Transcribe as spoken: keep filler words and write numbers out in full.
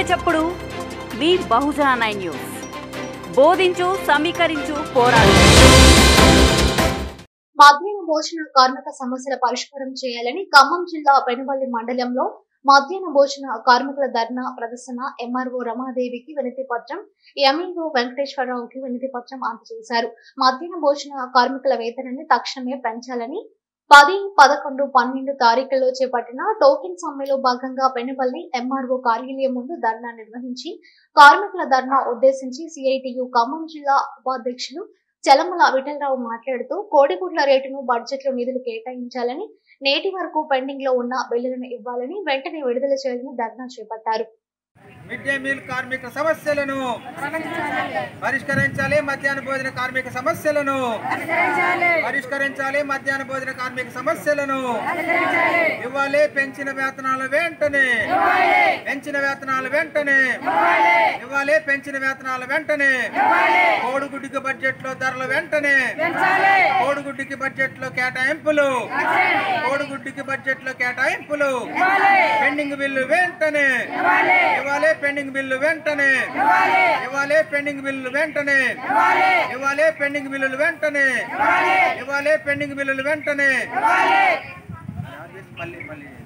చప్పుడు మీ బహుజన nine news. బోధించు, సమీకరించు, పోరాడు. మధ్యాహ్న భోజన కార్మిక సమస్యల పరిష్కారం చేయాలని ఖమ్మం జిల్లా పెనుబల్లి మండలంలో మధ్యాహ్న భోజన కార్మికుల ధర్నా ప్రదర్శన ఎంఆర్ఓ రమాదేవికి వినతి పత్రం, ఎంఈఓ వెంకటేశ్వరరావుకి వినతి పత్రం అందజేశారు. మధ్యాహ్న భోజన కార్మికుల వేతనాన్ని తక్షణమే పెంచాలని పది పదకొండు పన్నెండు తారీఖుల్లో చేపట్టిన టోకెన్ సమ్మెలో భాగంగా పెనుబల్లి ఎంఆర్ఓ కార్యాలయం ముందు ధర్నా నిర్వహించి కార్మికుల ధర్నా ఉద్దేశించి సిఐటియు ఖమ్మం జిల్లా ఉపాధ్యక్షులు చలమల విఠలరావు మాట్లాడుతూ కోడిగుడ్ల రేటును బడ్జెట్ లో నిధులు కేటాయించాలని, నేటి వరకు పెండింగ్ లో ఉన్న బిల్లులను ఇవ్వాలని, వెంటనే విడుదల చేయాలని ధర్నా చేపట్టారు. మిడ్ డే మీల్ కార్మిక సమస్యలను పరిష్కరించాలి. మధ్యాహ్న భోజన కార్మిక సమస్యలను పరిష్కరించాలి. మధ్యాహ్న భోజన కార్మిక సమస్యలను ఇవ్వాలి. పెంచిన వేతనాలు వెంటనే పెంచిన వేతనాలు వెంటనే ఇవ్వాలి. పెంచిన వేతనాలు వెంటనే కోడిగుడ్డుకి బడ్జెట్ లో ధరలు వెంటనే కోడిగుడ్డుకి బడ్జెట్ లో కేటాయింపులు కోడిగుడ్డుకి బడ్జెట్ లో కేటాయింపులు పెండింగ్ బిల్లు వెంటనే ఇవ్వాలి. పెండింగ్ బిల్లు వెంటనే ఇవ్వాలి. పెండింగ్ బిల్లు వెంటనే ఇవ్వాలి. పెండింగ్ బిల్లులు వెంటనే ఇవ్వాలి. పెండింగ్ బిల్లులు వెంటనే మళ్ళీ మళ్ళీ